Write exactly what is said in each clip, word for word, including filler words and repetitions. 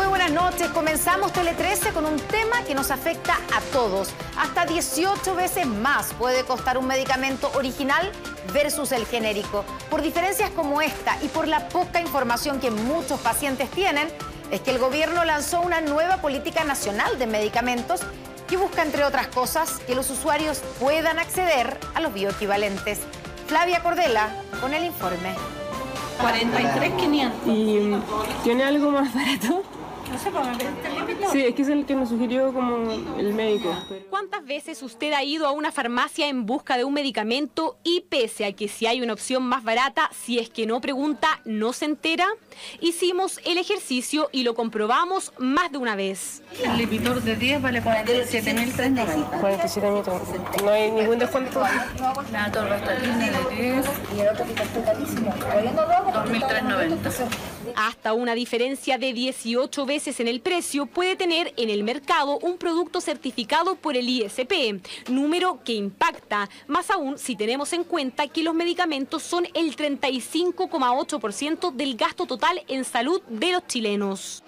buenas noches. Comenzamos Tele trece con un tema que nos afecta a todos. Hasta dieciocho veces más puede costar un medicamento original versus el genérico. Por diferencias como esta y por la poca información que muchos pacientes tienen, es que el gobierno lanzó una nueva política nacional de medicamentos que busca, entre otras cosas, que los usuarios puedan acceder a los bioequivalentes. Flavia Cordela con el informe. cuarenta y tres mil quinientos. ¿Y tiene algo más barato? No sé, para ver este límite. Sí, es que es el que nos sugirió como el médico. ¿Cuántas veces usted ha ido a una farmacia en busca de un medicamento y pese a que si hay una opción más barata, si es que no pregunta, no se entera? Hicimos el ejercicio y lo comprobamos más de una vez. El Lipitor de diez vale cuarenta y siete mil trescientos noventa. cuarenta y siete mil. ¿No hay ningún descuento? La Torvastatina de diez. Y el otro que está carísimo. dos mil trescientos noventa. Hasta una diferencia de dieciocho veces en el precio puede tener en el mercado un producto certificado por el I S P, número que impacta, más aún si tenemos en cuenta que los medicamentos son el treinta y cinco coma ocho por ciento del gasto total en salud de los chilenos.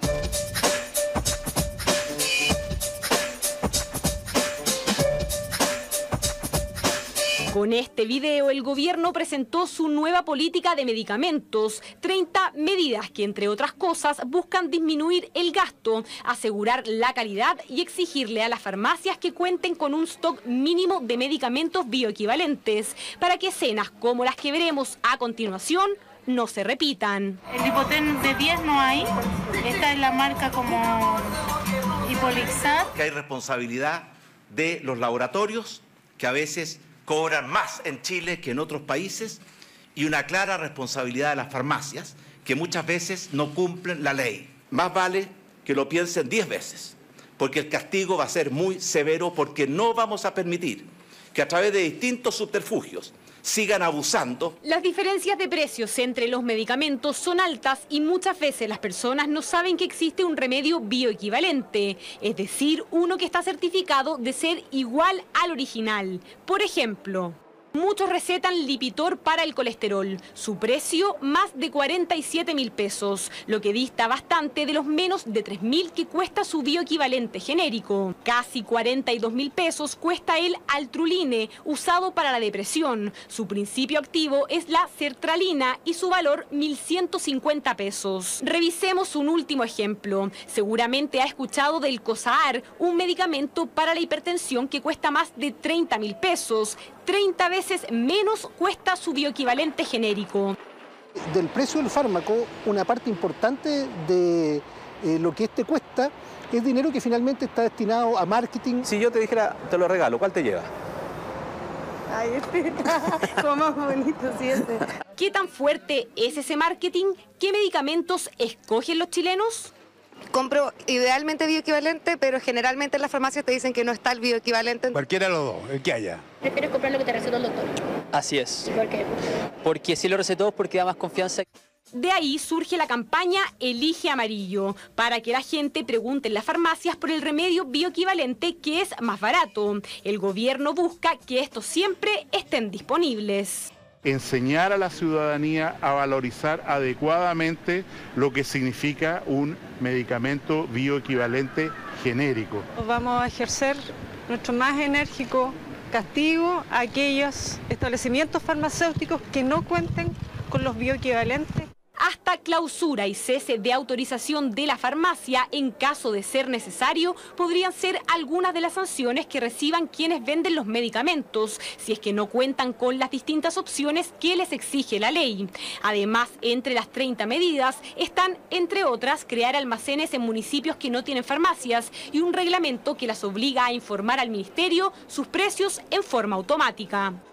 Con este video, el gobierno presentó su nueva política de medicamentos, treinta medidas que, entre otras cosas, buscan disminuir el gasto, asegurar la calidad y exigirle a las farmacias que cuenten con un stock mínimo de medicamentos bioequivalentes, para que escenas como las que veremos a continuación no se repitan. El Lipoten de diez no hay. Esta es la marca como Hipolixar. Que hay responsabilidad de los laboratorios, que a veces cobran más en Chile que en otros países, y una clara responsabilidad de las farmacias, que muchas veces no cumplen la ley. Más vale que lo piensen diez veces, porque el castigo va a ser muy severo, porque no vamos a permitir que a través de distintos subterfugios sigan abusando. Las diferencias de precios entre los medicamentos son altas y muchas veces las personas no saben que existe un remedio bioequivalente, es decir, uno que está certificado de ser igual al original. Por ejemplo, muchos recetan Lipitor para el colesterol. Su precio, más de cuarenta y siete mil pesos, lo que dista bastante de los menos de tres mil que cuesta su bioequivalente genérico. Casi cuarenta y dos mil pesos cuesta el Altruline, usado para la depresión. Su principio activo es la sertralina y su valor mil ciento cincuenta pesos. Revisemos un último ejemplo. Seguramente ha escuchado del Cosaar, un medicamento para la hipertensión que cuesta más de treinta mil pesos. treinta veces menos cuesta su bioequivalente genérico. Del precio del fármaco, una parte importante de eh, lo que este cuesta es dinero que finalmente está destinado a marketing. Si yo te dijera, te lo regalo, ¿cuál te lleva? Ay, este como más bonito, sí, ese. ¿Qué tan fuerte es ese marketing? ¿Qué medicamentos escogen los chilenos? Compro idealmente bioequivalente, pero generalmente en las farmacias te dicen que no está el bioequivalente. Cualquiera de los dos, el que haya. ¿Prefieres comprar lo que te recetó el doctor? Así es. ¿Y por qué? Porque si lo recetó es porque da más confianza. De ahí surge la campaña Elige Amarillo, para que la gente pregunte en las farmacias por el remedio bioequivalente que es más barato. El gobierno busca que estos siempre estén disponibles. Enseñar a la ciudadanía a valorizar adecuadamente lo que significa un medicamento bioequivalente genérico. Vamos a ejercer nuestro más enérgico castigo a aquellos establecimientos farmacéuticos que no cuenten con los bioequivalentes. Hasta clausura y cese de autorización de la farmacia, en caso de ser necesario, podrían ser algunas de las sanciones que reciban quienes venden los medicamentos, si es que no cuentan con las distintas opciones que les exige la ley. Además, entre las treinta medidas están, entre otras, crear almacenes en municipios que no tienen farmacias y un reglamento que las obliga a informar al ministerio sus precios en forma automática.